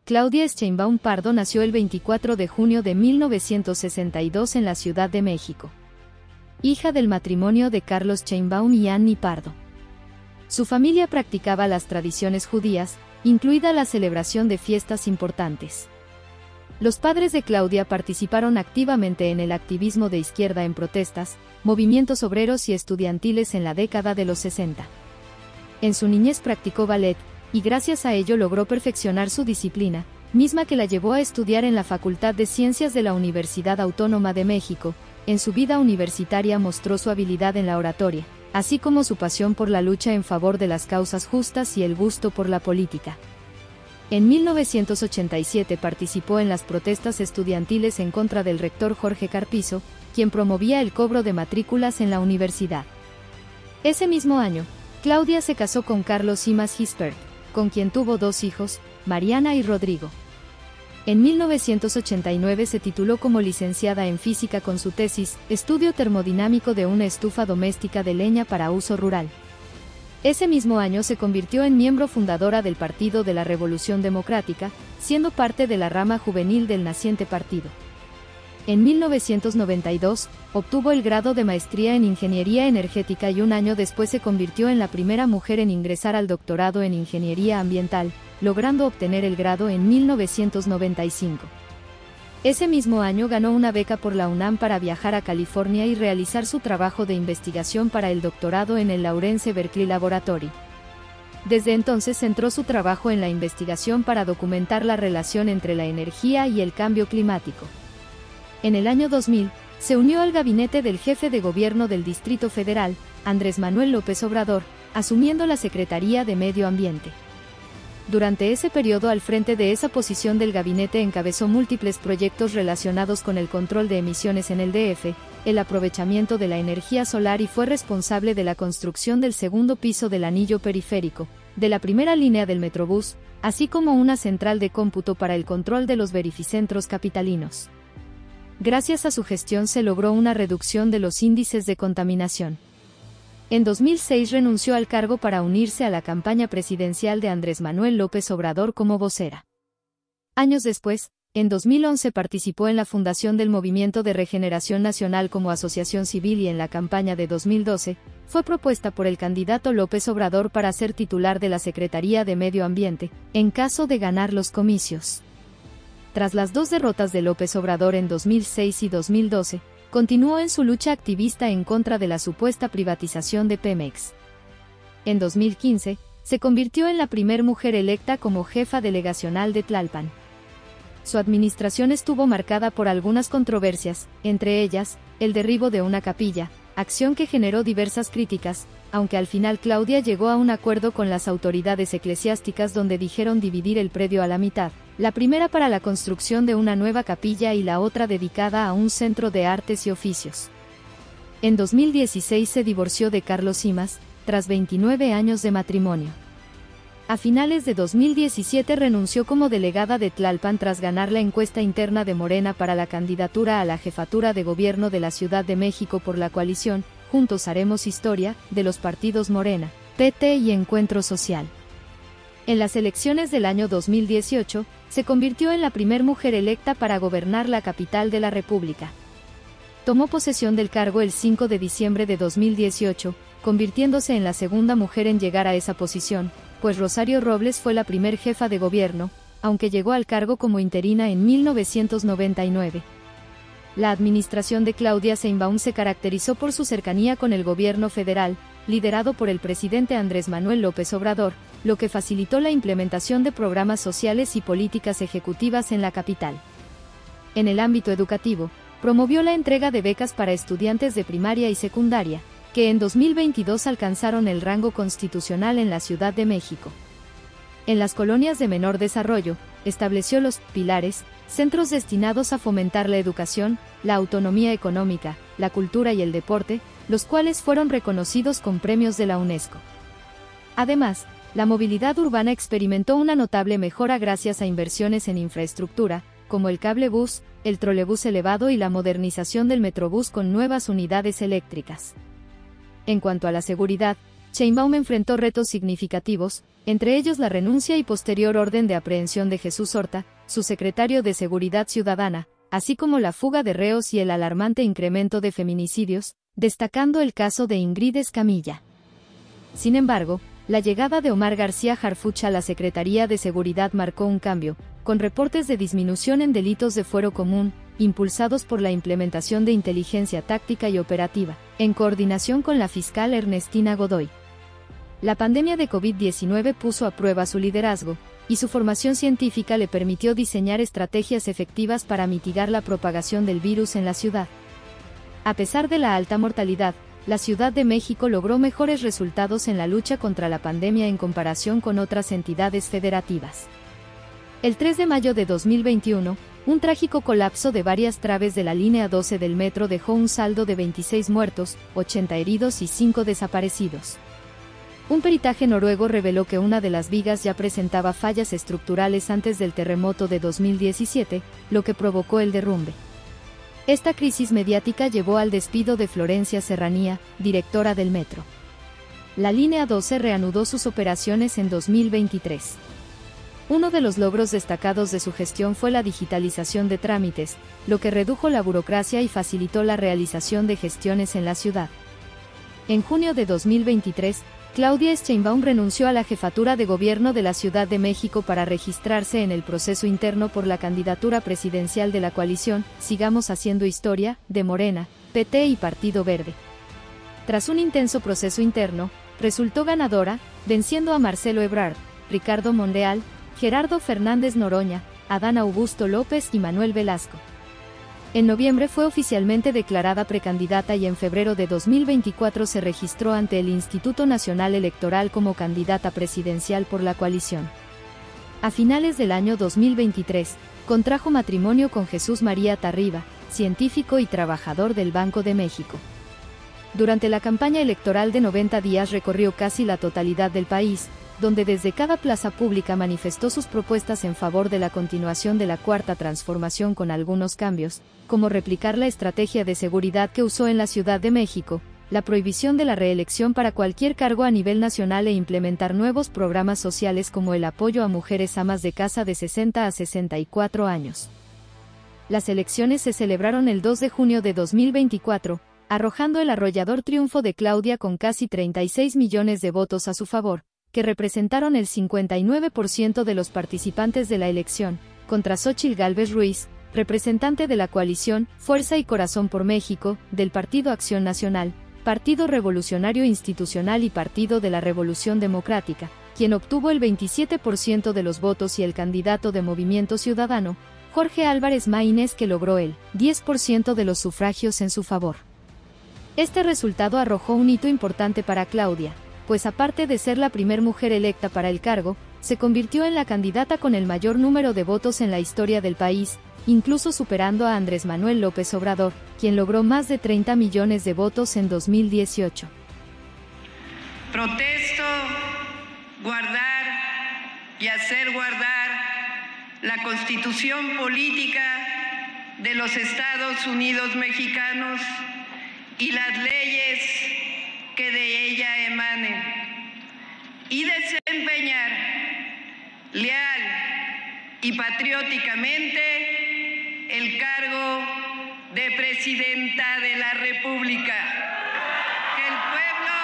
Claudia Sheinbaum Pardo nació el 24 de junio de 1962 en la Ciudad de México. Hija del matrimonio de Carlos Sheinbaum y Annie Pardo. Su familia practicaba las tradiciones judías, incluida la celebración de fiestas importantes. Los padres de Claudia participaron activamente en el activismo de izquierda en protestas, movimientos obreros y estudiantiles en la década de los 60. En su niñez practicó ballet, y gracias a ello logró perfeccionar su disciplina, misma que la llevó a estudiar en la Facultad de Ciencias de la Universidad Autónoma de México. En su vida universitaria mostró su habilidad en la oratoria, así como su pasión por la lucha en favor de las causas justas y el gusto por la política. En 1987 participó en las protestas estudiantiles en contra del rector Jorge Carpizo, quien promovía el cobro de matrículas en la universidad. Ese mismo año, Claudia se casó con Carlos Simas Gispert, con quien tuvo 2 hijos, Mariana y Rodrigo. En 1989 se tituló como licenciada en física con su tesis, Estudio termodinámico de una estufa doméstica de leña para uso rural. Ese mismo año se convirtió en miembro fundadora del Partido de la Revolución Democrática, siendo parte de la rama juvenil del naciente partido. En 1992, obtuvo el grado de maestría en Ingeniería Energética y un año después se convirtió en la primera mujer en ingresar al doctorado en Ingeniería Ambiental, logrando obtener el grado en 1995. Ese mismo año ganó una beca por la UNAM para viajar a California y realizar su trabajo de investigación para el doctorado en el Lawrence Berkeley Laboratory. Desde entonces centró su trabajo en la investigación para documentar la relación entre la energía y el cambio climático. En el año 2000, se unió al gabinete del jefe de gobierno del Distrito Federal, Andrés Manuel López Obrador, asumiendo la Secretaría de Medio Ambiente. Durante ese periodo al frente de esa posición del gabinete encabezó múltiples proyectos relacionados con el control de emisiones en el DF, el aprovechamiento de la energía solar y fue responsable de la construcción del segundo piso del anillo periférico, de la primera línea del Metrobús, así como una central de cómputo para el control de los verificentros capitalinos. Gracias a su gestión se logró una reducción de los índices de contaminación. En 2006 renunció al cargo para unirse a la campaña presidencial de Andrés Manuel López Obrador como vocera. Años después, en 2011 participó en la fundación del Movimiento de Regeneración Nacional como asociación civil y en la campaña de 2012, fue propuesta por el candidato López Obrador para ser titular de la Secretaría de Medio Ambiente, en caso de ganar los comicios. Tras las 2 derrotas de López Obrador en 2006 y 2012, continuó en su lucha activista en contra de la supuesta privatización de Pemex. En 2015, se convirtió en la primer mujer electa como jefa delegacional de Tlalpan. Su administración estuvo marcada por algunas controversias, entre ellas, el derribo de una capilla, acción que generó diversas críticas, aunque al final Claudia llegó a un acuerdo con las autoridades eclesiásticas donde dijeron dividir el predio a la mitad, la primera para la construcción de una nueva capilla y la otra dedicada a un centro de artes y oficios. En 2016 se divorció de Carlos Simas, tras 29 años de matrimonio. A finales de 2017 renunció como delegada de Tlalpan tras ganar la encuesta interna de Morena para la candidatura a la jefatura de gobierno de la Ciudad de México por la coalición, Juntos Haremos Historia, de los partidos Morena, PT y Encuentro Social. En las elecciones del año 2018, se convirtió en la primer mujer electa para gobernar la capital de la República. Tomó posesión del cargo el 5 de diciembre de 2018, convirtiéndose en la segunda mujer en llegar a esa posición, pues Rosario Robles fue la primer jefa de gobierno, aunque llegó al cargo como interina en 1999. La administración de Claudia Sheinbaum se caracterizó por su cercanía con el gobierno federal, liderado por el presidente Andrés Manuel López Obrador, lo que facilitó la implementación de programas sociales y políticas ejecutivas en la capital. En el ámbito educativo, promovió la entrega de becas para estudiantes de primaria y secundaria, que en 2022 alcanzaron el rango constitucional en la Ciudad de México. En las colonias de menor desarrollo, estableció los pilares, centros destinados a fomentar la educación, la autonomía económica, la cultura y el deporte, los cuales fueron reconocidos con premios de la UNESCO. Además, la movilidad urbana experimentó una notable mejora gracias a inversiones en infraestructura, como el cablebús, el trolebús elevado y la modernización del Metrobús con nuevas unidades eléctricas. En cuanto a la seguridad, Sheinbaum enfrentó retos significativos, entre ellos la renuncia y posterior orden de aprehensión de Jesús Horta, su secretario de Seguridad Ciudadana, así como la fuga de reos y el alarmante incremento de feminicidios, destacando el caso de Ingrid Escamilla. Sin embargo, la llegada de Omar García Harfuch a la Secretaría de Seguridad marcó un cambio, con reportes de disminución en delitos de fuero común, impulsados por la implementación de inteligencia táctica y operativa, en coordinación con la fiscal Ernestina Godoy. La pandemia de COVID-19 puso a prueba su liderazgo, y su formación científica le permitió diseñar estrategias efectivas para mitigar la propagación del virus en la ciudad. A pesar de la alta mortalidad, la Ciudad de México logró mejores resultados en la lucha contra la pandemia en comparación con otras entidades federativas. El 3 de mayo de 2021, un trágico colapso de varias traves de la línea 12 del metro dejó un saldo de 26 muertos, 80 heridos y 5 desaparecidos. Un peritaje noruego reveló que una de las vigas ya presentaba fallas estructurales antes del terremoto de 2017, lo que provocó el derrumbe. Esta crisis mediática llevó al despido de Florencia Serranía, directora del metro. La línea 12 reanudó sus operaciones en 2023. Uno de los logros destacados de su gestión fue la digitalización de trámites, lo que redujo la burocracia y facilitó la realización de gestiones en la ciudad. En junio de 2023, Claudia Sheinbaum renunció a la jefatura de gobierno de la Ciudad de México para registrarse en el proceso interno por la candidatura presidencial de la coalición Sigamos Haciendo Historia, de Morena, PT y Partido Verde. Tras un intenso proceso interno, resultó ganadora, venciendo a Marcelo Ebrard, Ricardo Monreal, Gerardo Fernández Noroña, Adán Augusto López y Manuel Velasco. En noviembre fue oficialmente declarada precandidata y en febrero de 2024 se registró ante el Instituto Nacional Electoral como candidata presidencial por la coalición. A finales del año 2023, contrajo matrimonio con Jesús María Tarriba, científico y trabajador del Banco de México. Durante la campaña electoral de 90 días recorrió casi la totalidad del país, donde desde cada plaza pública manifestó sus propuestas en favor de la continuación de la Cuarta Transformación con algunos cambios, como replicar la estrategia de seguridad que usó en la Ciudad de México, la prohibición de la reelección para cualquier cargo a nivel nacional e implementar nuevos programas sociales como el apoyo a mujeres amas de casa de 60 a 64 años. Las elecciones se celebraron el 2 de junio de 2024, arrojando el arrollador triunfo de Claudia con casi 36 millones de votos a su favor, que representaron el 59% de los participantes de la elección, contra Xóchitl Gálvez Ruiz, representante de la coalición Fuerza y Corazón por México, del Partido Acción Nacional, Partido Revolucionario Institucional y Partido de la Revolución Democrática, quien obtuvo el 27% de los votos y el candidato de Movimiento Ciudadano, Jorge Álvarez Maínez, que logró el 10% de los sufragios en su favor. Este resultado arrojó un hito importante para Claudia, pues aparte de ser la primer mujer electa para el cargo, se convirtió en la candidata con el mayor número de votos en la historia del país, incluso superando a Andrés Manuel López Obrador, quien logró más de 30 millones de votos en 2018. Protesto guardar y hacer guardar la Constitución política de los Estados Unidos mexicanos y las leyes que de ella emanen, y desempeñar leal y patrióticamente el cargo de Presidenta de la República que el pueblo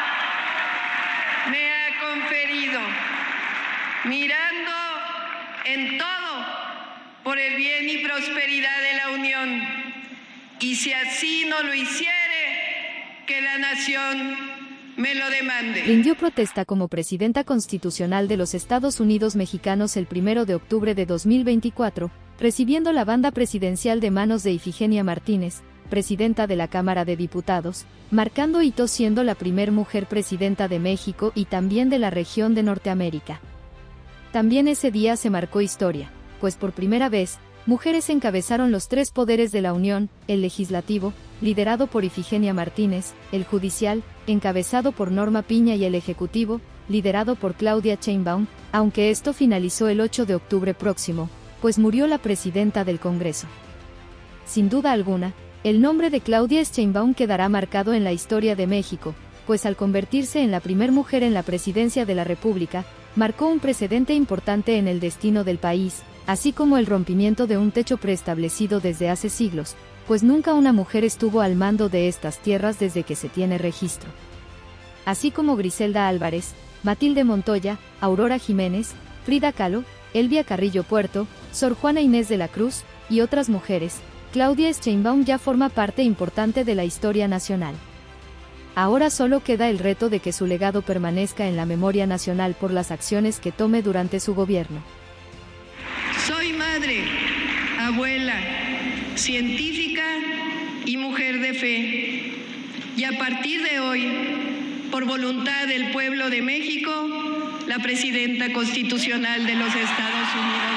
me ha conferido, mirando en todo por el bien y prosperidad de la Unión, y si así no lo hiciere, que la nación me lo demande. Rindió protesta como presidenta constitucional de los Estados Unidos mexicanos el 1 de octubre de 2024, recibiendo la banda presidencial de manos de Ifigenia Martínez, presidenta de la Cámara de Diputados, marcando hito siendo la primer mujer presidenta de México y también de la región de Norteamérica. También ese día se marcó historia, pues por primera vez, mujeres encabezaron los tres poderes de la Unión, el legislativo, liderado por Ifigenia Martínez, el judicial, encabezado por Norma Piña y el ejecutivo, liderado por Claudia Sheinbaum, aunque esto finalizó el 8 de octubre próximo, pues murió la presidenta del Congreso. Sin duda alguna, el nombre de Claudia Sheinbaum quedará marcado en la historia de México, pues al convertirse en la primer mujer en la presidencia de la República, marcó un precedente importante en el destino del país, así como el rompimiento de un techo preestablecido desde hace siglos, pues nunca una mujer estuvo al mando de estas tierras desde que se tiene registro. Así como Griselda Álvarez, Matilde Montoya, Aurora Jiménez, Frida Kahlo, Elvia Carrillo Puerto, Sor Juana Inés de la Cruz, y otras mujeres, Claudia Sheinbaum ya forma parte importante de la historia nacional. Ahora solo queda el reto de que su legado permanezca en la memoria nacional por las acciones que tome durante su gobierno. Soy madre, abuela, científica y mujer de fe. Y a partir de hoy, por voluntad del pueblo de México, la presidenta constitucional de los Estados Unidos.